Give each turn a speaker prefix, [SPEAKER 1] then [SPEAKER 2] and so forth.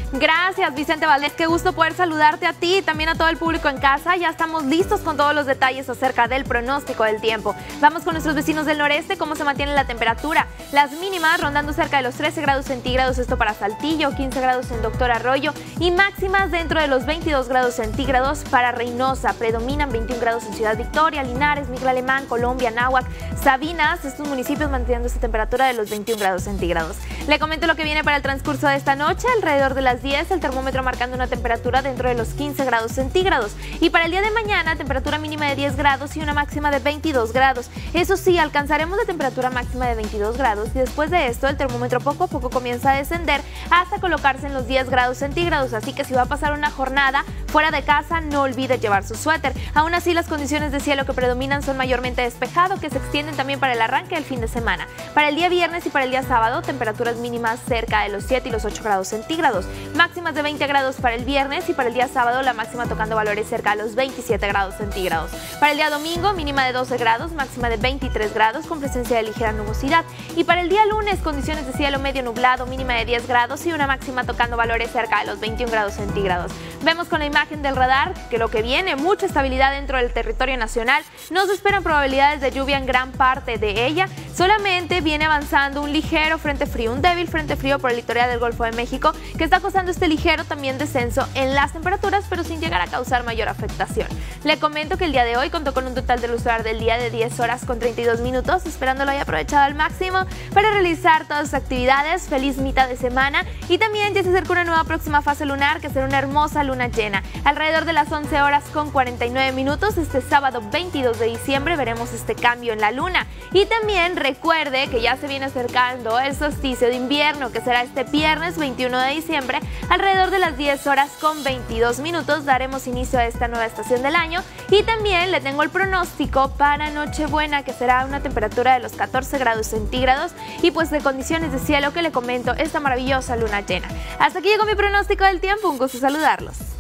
[SPEAKER 1] Gracias, Vicente Valdés. Qué gusto poder saludarte a ti y también a todo el público en casa. Ya estamos listos con todos los detalles acerca del pronóstico del tiempo. Vamos con nuestros vecinos del noreste, cómo se mantiene la temperatura. Las mínimas rondando cerca de los 13 grados centígrados, esto para Saltillo, 15 grados en Doctor Arroyo y máximas dentro de los 22 grados centígrados para Reynosa. Predominan 21 grados en Ciudad Victoria, Linares, Miguel Alemán, Colombia, Anáhuac, Sabinas, estos municipios manteniendo esta temperatura de los 21 grados centígrados. Le comento lo que viene para el transcurso de esta noche. Alrededor de las 10, el termómetro marcando una temperatura dentro de los 15 grados centígrados. Y para el día de mañana, temperatura mínima de 10 grados y una máxima de 22 grados. Eso sí, alcanzaremos la temperatura máxima de 22 grados y después de esto el termómetro poco a poco comienza a descender hasta colocarse en los 10 grados centígrados. Así que si va a pasar una jornada fuera de casa, no olvide llevar su suéter. Aún así, las condiciones de cielo que predominan son mayormente despejado, que se extienden también para el arranque del fin de semana. Para el día viernes y para el día sábado, temperaturas mínimas cerca de los 7 y los 8 grados centígrados. Máximas de 20 grados para el viernes y para el día sábado la máxima tocando valores cerca de los 27 grados centígrados. Para el día domingo, mínima de 12 grados, máxima de 23 grados con presencia de ligera nubosidad. Y para el día lunes, condiciones de cielo medio nublado, mínima de 10 grados y una máxima tocando valores cerca de los 21 grados centígrados. Vemos con la imagen del radar que lo que viene, mucha estabilidad dentro del territorio nacional. No se esperan probabilidades de lluvia en gran parte de ella. Solamente viene avanzando un ligero frente frío, un débil frente frío por el litoral del Golfo de México, que está causando este ligero también descenso en las temperaturas, pero sin llegar a causar mayor afectación. Le comento que el día de hoy contó con un total de luz solar del día de 10 horas con 32 minutos, esperando lo haya aprovechado al máximo para realizar todas sus actividades. Feliz mitad de semana y también ya se acerca una nueva próxima fase lunar, que será una hermosa luna llena. Alrededor de las 11 horas con 49 minutos, este sábado 22 de diciembre, veremos este cambio en la luna. Y también recuerde que ya se viene acercando el solsticio de invierno, que será este viernes 21 de diciembre, alrededor de las 10 horas con 22 minutos daremos inicio a esta nueva estación del año. Y también le tengo el pronóstico para Nochebuena, que será una temperatura de los 14 grados centígrados y pues de condiciones de cielo que le comento esta maravillosa luna llena. Hasta aquí llegó mi pronóstico del tiempo, un gusto saludarlos.